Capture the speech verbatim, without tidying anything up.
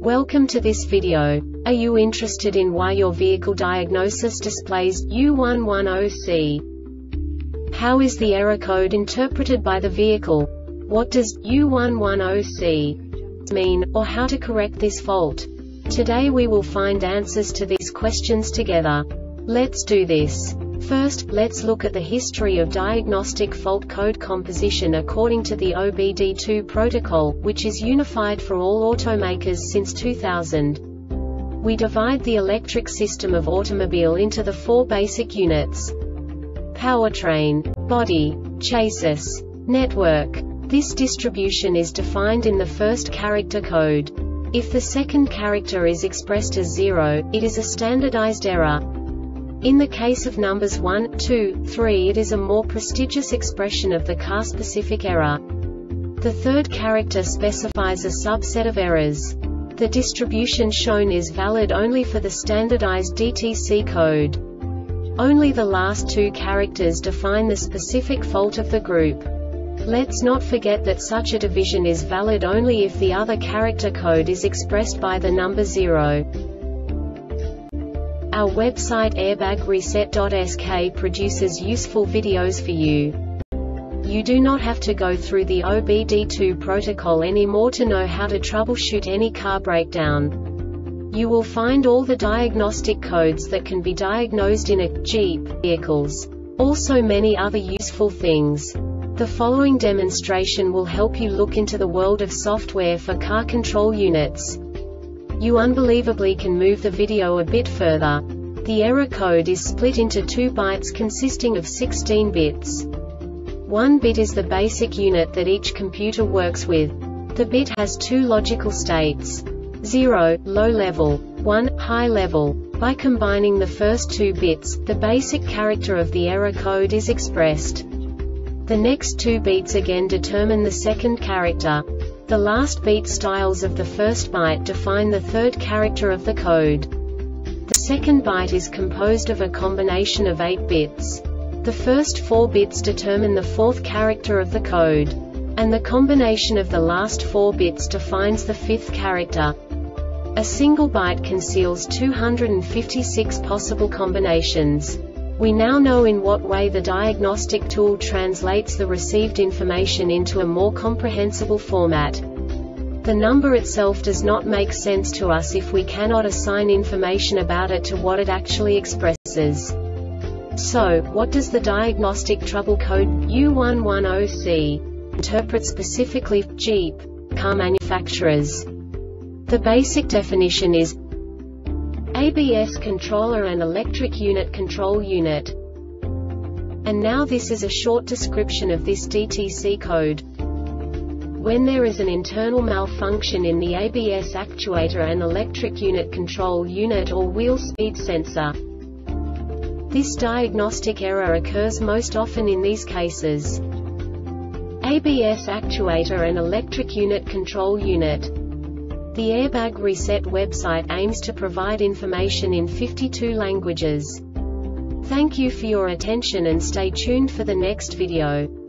Welcome to this video. Are you interested in why your vehicle diagnosis displays U one ten C? How is the error code interpreted by the vehicle? What does U one ten C mean, or how to correct this fault? Today we will find answers to these questions together. Let's do this. First, let's look at the history of diagnostic fault code composition according to the O B D two protocol, which is unified for all automakers since two thousand. We divide the electric system of automobile into the four basic units: powertrain, body, chassis, network. This distribution is defined in the first character code. If the second character is expressed as zero, it is a standardized error. In the case of numbers one, two, three, it is a more prestigious expression of the car-specific error. The third character specifies a subset of errors. The distribution shown is valid only for the standardized D T C code. Only the last two characters define the specific fault of the group. Let's not forget that such a division is valid only if the other character code is expressed by the number zero. Our website airbag reset dot S K produces useful videos for you. You do not have to go through the O B D two protocol anymore to know how to troubleshoot any car breakdown. You will find all the diagnostic codes that can be diagnosed in a Jeep vehicles. Also many other useful things. The following demonstration will help you look into the world of software for car control units. You unbelievably can move the video a bit further. The error code is split into two bytes consisting of sixteen bits. One bit is the basic unit that each computer works with. The bit has two logical states: zero, low level, one, high level. By combining the first two bits, the basic character of the error code is expressed. The next two beats again determine the second character. The last beat styles of the first byte define the third character of the code. The second byte is composed of a combination of eight bits. The first four bits determine the fourth character of the code. And the combination of the last four bits defines the fifth character. A single byte conceals two hundred fifty-six possible combinations. We now know in what way the diagnostic tool translates the received information into a more comprehensible format. The number itself does not make sense to us if we cannot assign information about it to what it actually expresses. So, what does the diagnostic trouble code U one ten C interpret specifically for Jeep car manufacturers? The basic definition is A B S controller and electric unit control unit. And now this is a short description of this D T C code. When there is an internal malfunction in the A B S actuator and electric unit control unit or wheel speed sensor. This diagnostic error occurs most often in these cases: A B S actuator and electric unit control unit. The Airbag Reset website aims to provide information in fifty-two languages. Thank you for your attention and stay tuned for the next video.